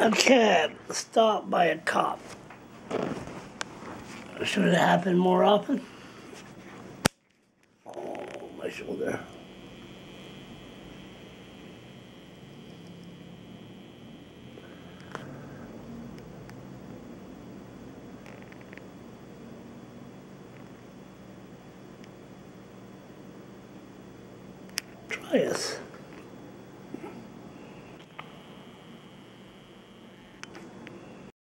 A cab stopped by a cop. Should it happen more often? Oh, my shoulder. Try this.